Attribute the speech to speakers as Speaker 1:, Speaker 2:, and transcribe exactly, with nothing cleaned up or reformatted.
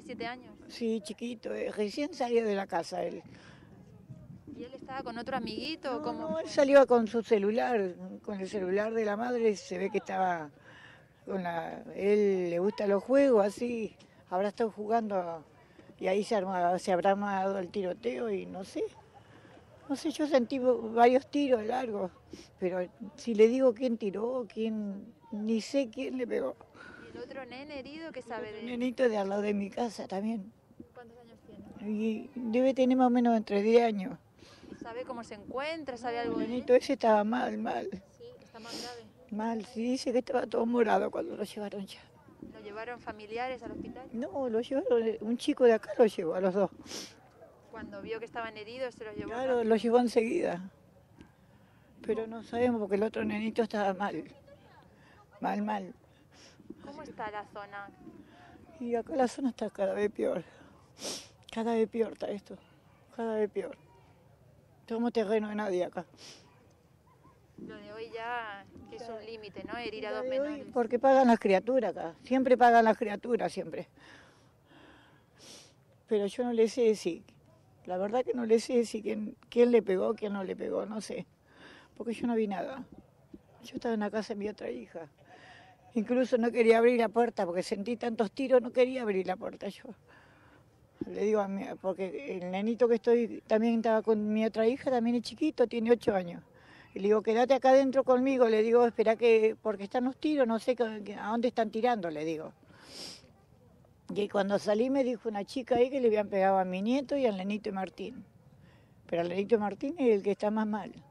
Speaker 1: siete años.
Speaker 2: Sí, chiquito, eh, recién salió de la casa él.
Speaker 1: ¿Y él estaba con otro amiguito?
Speaker 2: No,
Speaker 1: ¿Cómo
Speaker 2: no, él
Speaker 1: fue?
Speaker 2: salió con su celular, con el celular de la madre, se ve que estaba con la... Él le gustan los juegos, así, habrá estado jugando y ahí se, arma, se habrá armado el tiroteo y no sé. No sé, yo sentí varios tiros largos, pero si le digo quién tiró, quién, ni sé quién le pegó.
Speaker 1: ¿Y el otro nene herido qué sabe de
Speaker 2: Un
Speaker 1: él?
Speaker 2: nenito de al lado de mi casa también.
Speaker 1: ¿Cuántos años tiene?
Speaker 2: Y debe tener más o menos entre diez años.
Speaker 1: ¿Sabe cómo se encuentra? ¿Sabe algo
Speaker 2: El
Speaker 1: de él?
Speaker 2: nenito ese estaba mal, mal.
Speaker 1: Sí, está más grave.
Speaker 2: Mal, sí, dice que estaba todo morado cuando lo llevaron ya.
Speaker 1: ¿Lo llevaron familiares al hospital?
Speaker 2: No, lo llevaron, un chico de acá lo llevó a los dos.
Speaker 1: Cuando vio que estaban heridos se los llevó.
Speaker 2: Claro,
Speaker 1: rápido.
Speaker 2: lo llevó enseguida. Pero no sabemos porque el otro nenito estaba mal. Mal, mal.
Speaker 1: ¿Cómo está la zona?
Speaker 2: Y acá la zona está cada vez peor. Cada vez peor está esto. Cada vez peor. Somos terreno de nadie acá.
Speaker 1: Lo de hoy ya es un límite, ¿no? Herir a
Speaker 2: La
Speaker 1: dos
Speaker 2: de hoy,
Speaker 1: menores.
Speaker 2: porque pagan las criaturas acá. Siempre pagan las criaturas, siempre. Pero yo no le sé decir. La verdad que no le sé decir quién, quién le pegó, quién no le pegó, no sé. Porque yo no vi nada. Yo estaba en la casa de mi otra hija. Incluso no quería abrir la puerta porque sentí tantos tiros, no quería abrir la puerta yo. Le digo a mi, porque el nenito que estoy también estaba con mi otra hija, también es chiquito, tiene ocho años. Y le digo, quédate acá adentro conmigo, le digo, espera que, porque están los tiros, no sé que- a dónde están tirando, le digo. Y cuando salí me dijo una chica ahí que le habían pegado a mi nieto y al nenito Martín. Pero al nenito Martín es el que está más mal.